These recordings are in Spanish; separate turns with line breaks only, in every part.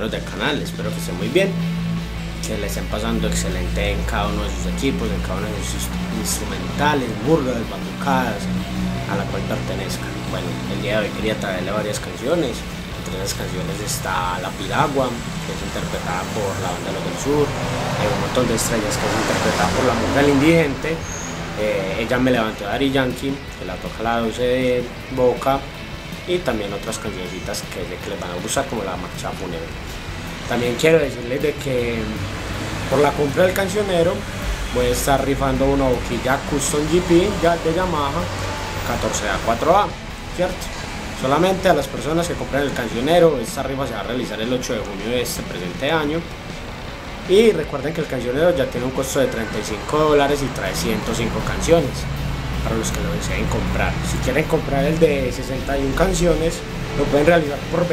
compañeros del canal. Espero que estén muy bien, que le estén pasando excelente en cada uno de sus equipos, en cada uno de sus instrumentales, burgas, batucadas, a la cual pertenezcan. Bueno, el día de hoy quería traerle varias canciones. Entre esas canciones está La Piragua, que es interpretada por la banda Los del Sur, Un Montón de Estrellas, que es interpretada por La Mujer Indigente, Ella Me Levantó de Daddy Yankee, que la toca la 12 de Boca, y también otras cancioncitas que sé que les van a gustar, como La Marcha Fúnebre. También quiero decirles de que por la compra del cancionero voy a estar rifando una boquilla Custom GP de Yamaha 14A4A, ¿cierto? Solamente a las personas que compren el cancionero. Esta rifa se va a realizar el 8 de junio de este presente año. Y recuerden que el cancionero ya tiene un costo de $35 y trae 105 canciones para los que lo deseen comprar. Si quieren comprar el de 61 canciones, lo pueden realizar por $25.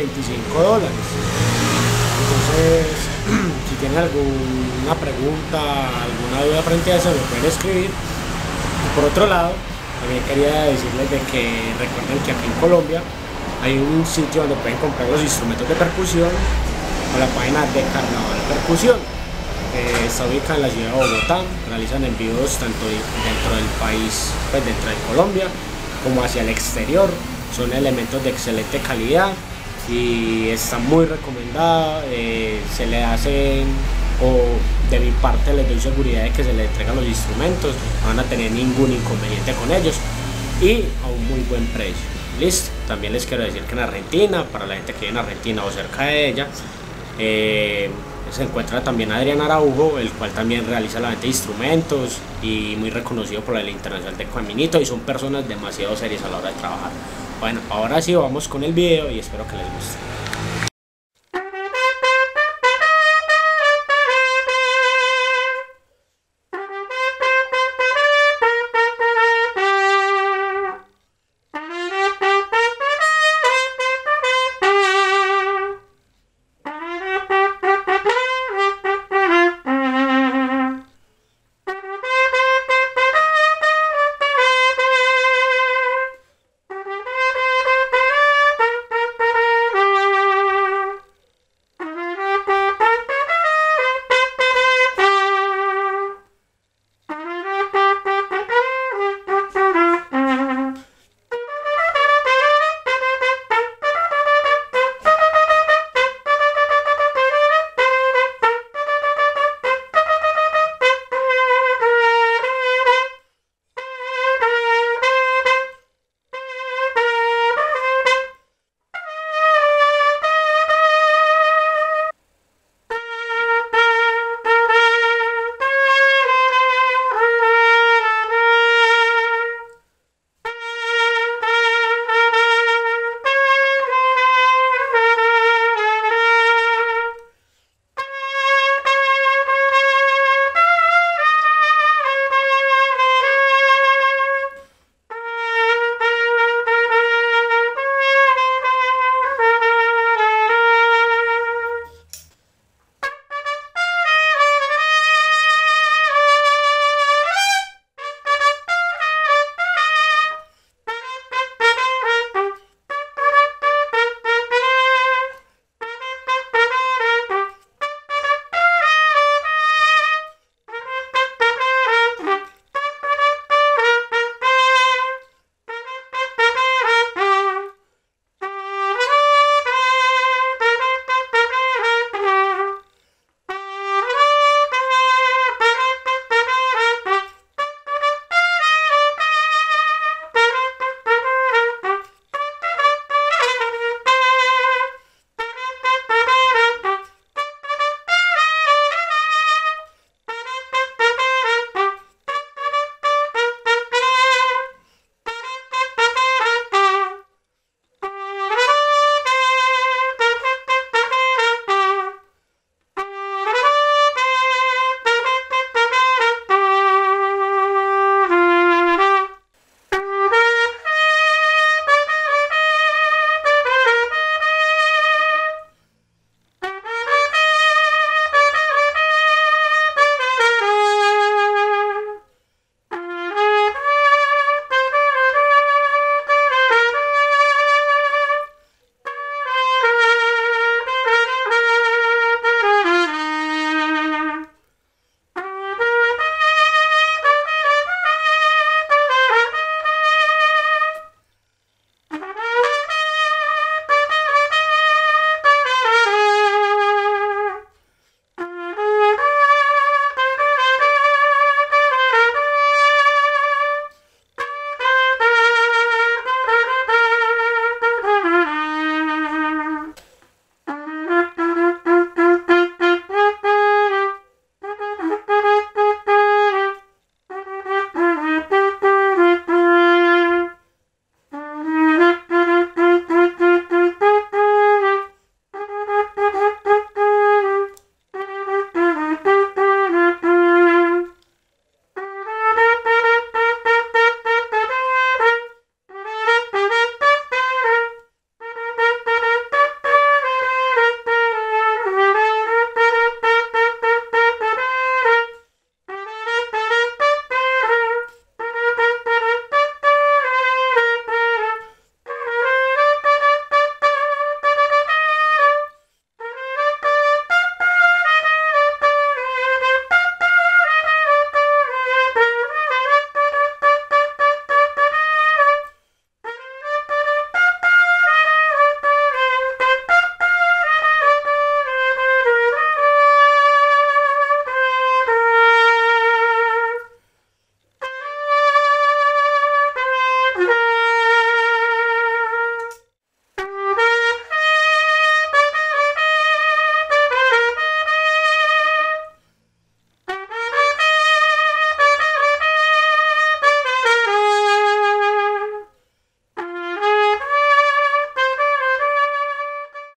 Entonces, si tienen alguna pregunta, alguna duda frente a eso, lo pueden escribir. Y por otro lado, también quería decirles de que recuerden que aquí en Colombia hay un sitio donde pueden comprar los instrumentos de percusión con la página de Carnaval Percusión. Está ubicada en la ciudad de Bogotá. Realizan envíos tanto dentro del país, pues dentro de Colombia, como hacia el exterior. Son elementos de excelente calidad y está muy recomendada. Se le hacen, o de mi parte les doy seguridad de que se les entregan los instrumentos, no van a tener ningún inconveniente con ellos y a un muy buen precio. Listo. También les quiero decir que en Argentina, para la gente que vive en Argentina o cerca de ella, se encuentra también Adrián Araujo, el cual también realiza la venta de instrumentos y muy reconocido por la Ley Internacional de Caminito, y son personas demasiado serias a la hora de trabajar. Bueno, ahora sí vamos con el video y espero que les guste.